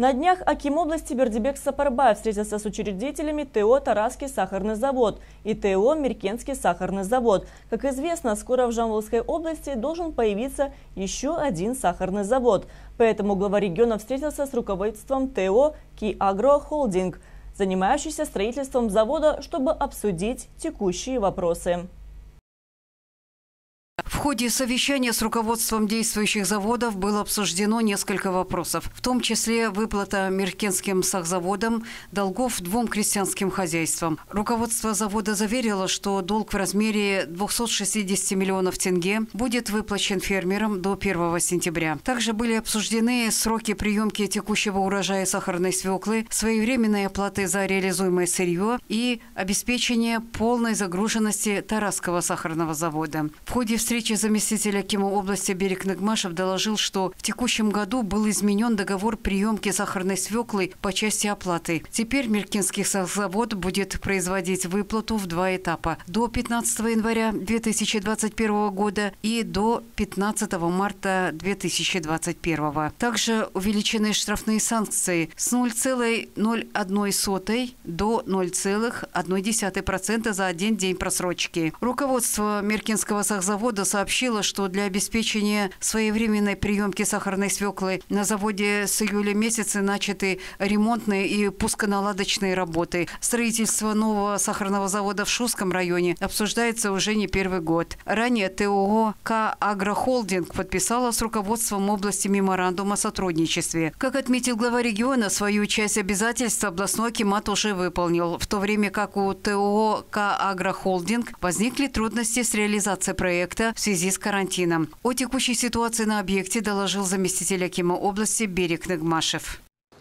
На днях аким области Бердибек Сапарбаев встретился с учредителями ТО «Тарасский сахарный завод» и ТО «Меркенский сахарный завод». Как известно, скоро в Жамбылской области должен появиться еще один сахарный завод. Поэтому глава региона встретился с руководством ТО «Ки Агро Холдинг», занимающийся строительством завода, чтобы обсудить текущие вопросы. В ходе совещания с руководством действующих заводов было обсуждено несколько вопросов, в том числе выплата Меркенским сахзаводам долгов двум крестьянским хозяйствам. Руководство завода заверило, что долг в размере 260 миллионов тенге будет выплачен фермерам до 1 сентября. Также были обсуждены сроки приемки текущего урожая сахарной свеклы, своевременной оплаты за реализуемое сырье и обеспечение полной загруженности Тарасского сахарного завода. В ходе встречи заместитель акима области Берик Нагмашев доложил, что в текущем году был изменен договор приемки сахарной свеклы по части оплаты. Теперь Меркенский сахзавод будет производить выплату в два этапа – до 15 января 2021 года и до 15 марта 2021. Также увеличены штрафные санкции с 0,01 до 0,1% за один день просрочки. Руководство Меркенского сахзавода сообщила, что для обеспечения своевременной приемки сахарной свеклы на заводе с июля месяца начаты ремонтные и пусконаладочные работы. Строительство нового сахарного завода в Шуском районе обсуждается уже не первый год. Ранее ТО «Ки Агро Холдинг» подписала с руководством области меморандум о сотрудничестве. Как отметил глава региона, свою часть обязательств областной акимат уже выполнил, в то время как у ТО «Ки Агро Холдинг» возникли трудности с реализацией проекта в связи с карантином. О текущей ситуации на объекте доложил заместитель акима области Берик Нагмашев.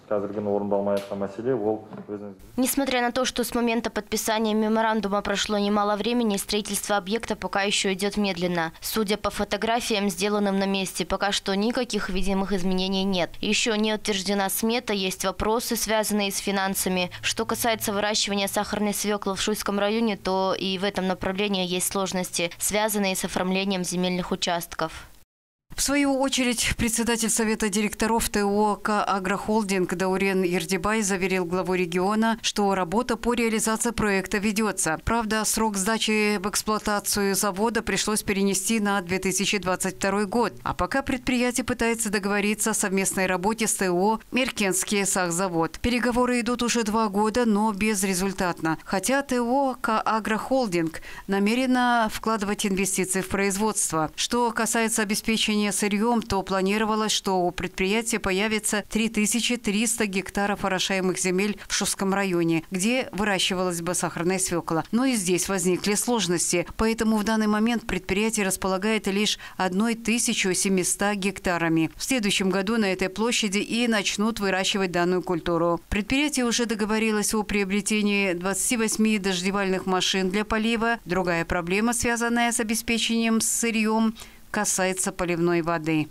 Несмотря на то, что с момента подписания меморандума прошло немало времени, строительство объекта пока еще идет медленно. Судя по фотографиям, сделанным на месте, пока что никаких видимых изменений нет. Еще не утверждена смета, есть вопросы, связанные с финансами. Что касается выращивания сахарной свеклы в Шуйском районе, то и в этом направлении есть сложности, связанные с оформлением земельных участков. В свою очередь, председатель Совета директоров ТО «Ки Агро Холдинг» Даурен Ердибай заверил главу региона, что работа по реализации проекта ведется. Правда, срок сдачи в эксплуатацию завода пришлось перенести на 2022 год. А пока предприятие пытается договориться о совместной работе с ТО «Меркенский сахзавод». Переговоры идут уже 2 года, но безрезультатно. Хотя ТО «Ки Агро Холдинг» намерена вкладывать инвестиции в производство. Что касается обеспечения сырьем, то планировалось, что у предприятия появится 3300 гектаров орошаемых земель в Шуском районе, где выращивалась бы сахарная свекла. Но и здесь возникли сложности, поэтому в данный момент предприятие располагает лишь 1700 гектарами. В следующем году на этой площади и начнут выращивать данную культуру. Предприятие уже договорилось о приобретении 28 дождевальных машин для полива. Другая проблема, связанная с обеспечением сырьем, касается поливной воды.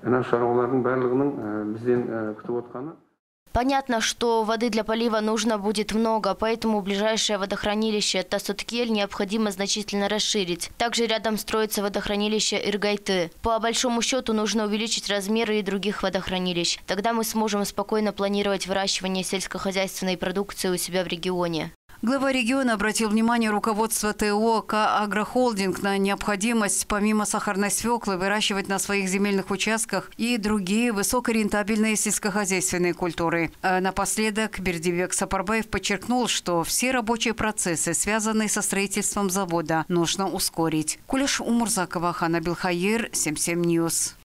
Понятно, что воды для полива нужно будет много, поэтому ближайшее водохранилище Тасуткель необходимо значительно расширить. Также рядом строится водохранилище Иргайты. По большому счету нужно увеличить размеры и других водохранилищ. Тогда мы сможем спокойно планировать выращивание сельскохозяйственной продукции у себя в регионе. Глава региона обратил внимание руководства ТО «Ки Агро Холдинг» на необходимость помимо сахарной свеклы выращивать на своих земельных участках и другие высокорентабельные сельскохозяйственные культуры. Напоследок Бердибек Сапарбаев подчеркнул, что все рабочие процессы, связанные со строительством завода, нужно ускорить. Кулеш Умурзакова, Хана Билхаир, 77 News.